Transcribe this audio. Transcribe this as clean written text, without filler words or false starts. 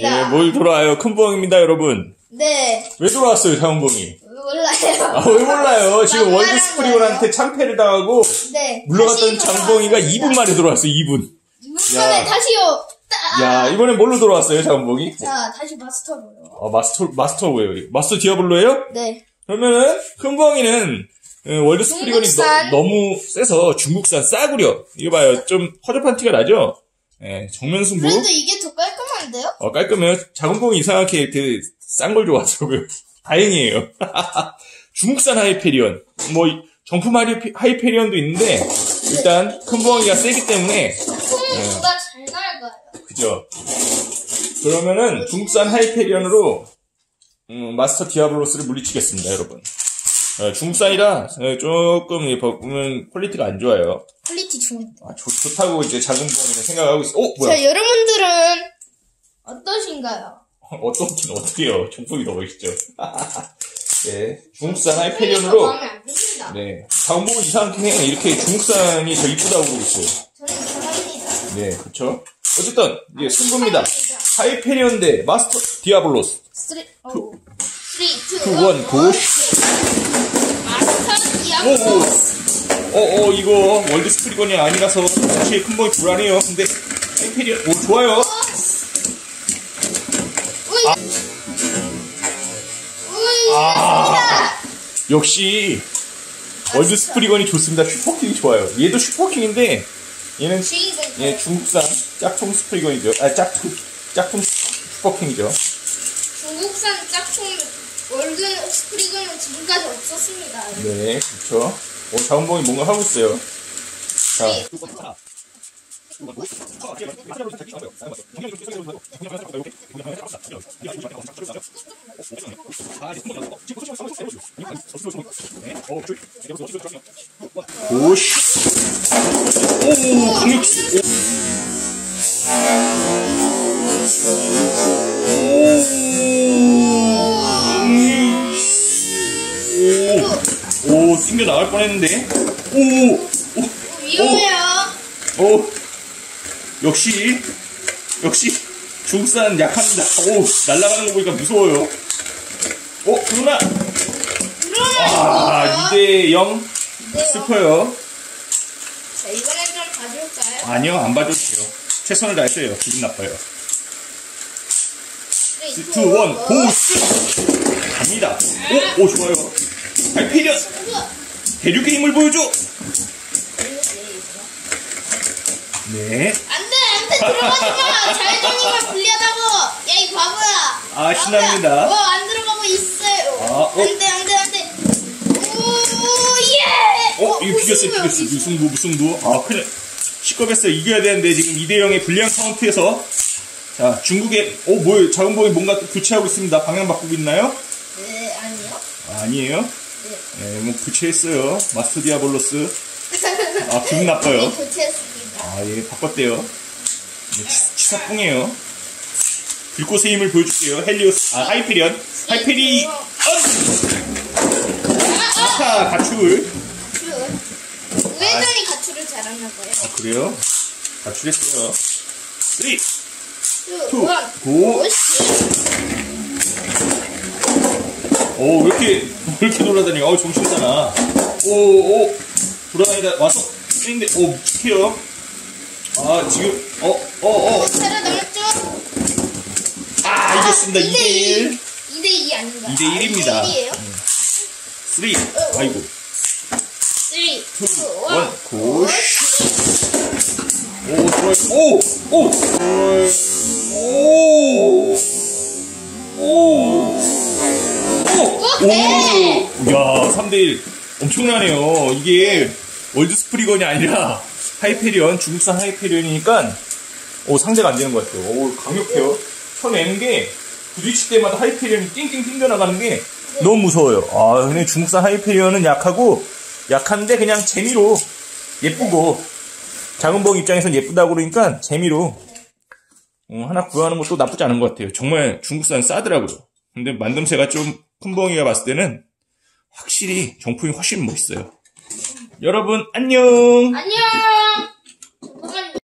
돌아왔습니다. 예, 뭘 돌아와요? 큰봉입니다, 여러분. 네. 왜 돌아왔어요, 작은봉이? 몰라요. 아, 왜 몰라요? 지금 막 월드 말한 스프리곤한테 거예요? 참패를 당하고 네. 물러갔던 다시 장봉이가 돌아왔습니다. 2분 만에 돌아왔어요, 2분. 2분 만에 다시요. 야, 이번엔 뭘로 돌아왔어요, 장봉이? 자, 다시 마스터로요. 마스터 뭐예요? 마스터 디아블로예요? 네. 그러면은 큰봉이는 월드 스프리곤이 중국산. 너무 세서 중국산 싸구려. 이거 봐요. 좀 허접한 티가 나죠? 예, 정면 승부. 그래도 이게 더 깔끔한데요? 깔끔해요. 작은봉이 이상하게 싼 걸 좋아하죠. 다행이에요. 중국산 하이페리온. 뭐, 정품 하이페리온도 있는데, 일단 큰봉이가 세기 때문에, 풍은 누가 잘 나가요. 그죠? 그러면은 중국산 하이페리온으로 마스터 디아블로스를 물리치겠습니다, 여러분. 중국산이라 조금 보면 퀄리티가 안 좋아요. 퀄리티 좋은데. 좋다고 이제 작은봉이는 생각하고 있어. 뭐야? 자, 여러분들은 어떠신가요? 어떻긴 어떻게요? 정품이 더 멋있죠. 네, 중국산 풍이 하이페리온으로. 더 마음에 안 듭니다. 네, 작은봉은 이상하긴 해요. 이렇게 중국산이 더 이쁘다고 그러고 있어요. 저는 잘합니다. 네, 그쵸? 어쨌든 이게 승부입니다. 하이페리온 대 마스터 디아블로스. 3, 2, 1, 고! 마스터 디아블로스. 이거 월드 스프리곤이 아니라서 사실 큰봉이 불안해요. 근데 하이페리온, 좋아요. 역시 월드 스프리곤이 좋습니다. 슈퍼킹이 좋아요. 얘도 슈퍼킹인데 얘는 중국산 짝퉁 스프리곤이죠. 짝퉁 슈퍼킹이죠. 중국산 짝퉁 월드 스프리곤은 지금까지 없었습니다. 네, 그렇죠. 자원봉이 뭔가 하고 있어요. 자. 오씨. 강력시. 튕겨 나갈 뻔했는데. 위험해요. 역시 중국산 약합니다. 날아가는 거 보니까 무서워요. 그러나 2대0 슬퍼요. 자, 이번엔 좀 봐줄까요? 아니요, 안 봐줘도 돼요. 최선을 다했어요. 기분 나빠요. 3, 2, 2, 1, 고스! 갑니다. 좋아요. 하이페리온! 대륙의 힘을 보여줘! 네. 안돼 들어가지 마. 자회장님을 불리하다고. 야, 이 바보야. 신납니다. 안 들어가고 있어요. 안돼. 오, 예. 이거 비겼어요. 무승부. 큰일. 시끄럽했어요. 이겨야 되는데, 지금 2대0의 불리한 카운트에서. 자, 중국의, 뭐예요? 작은봉이 뭔가 또 교체하고 있습니다. 방향 바꾸고 있나요? 네, 아니요. 아니에요? 네, 교체했어요. 마스터 디아블로스. 기분 나빠요. 네, 교체했습니다. 예, 바꿨대요. 치사뽕이에요. 불꽃의 힘을 보여줄게요. 헬리오스, 하이페리온. 가출. 우회전이 가출을 잘하나 봐요. 그래요? 가출했어요. 3, 2, 1, 고! 왜 이렇게 돌아다녀? 정신사나. 돌아다니다 와서 쓰는데, 묵직해요. 지금, 살아남았죠? 이겼습니다. 2대1. 2대2 아닌가요? 2대1입니다. 2대1이에요? 3, 아이고. 3, 2, 1, 고시. 좋아요. 야, 3대1. 엄청나네요. 이게 월드 스프리건이 아니라 하이페리온, 중국산 하이페리온이니까 상대가 안 되는 것 같아요. 강력해요. 쳐내는 게 부딪힐 때마다 하이페리온이 띵띵 튕겨나가는 게 너무 무서워요. 근데 중국산 하이페리온은 약한데 그냥 재미로 예쁘고 작은봉 입장에서는 예쁘다고 그러니까 재미로 하나 구하는 것도 나쁘지 않은 것 같아요. 정말 중국산 싸더라고요. 근데 만듦새가 좀 큰 봉이가 봤을 때는 확실히 정품이 훨씬 멋있어요. 여러분 안녕. 안녕.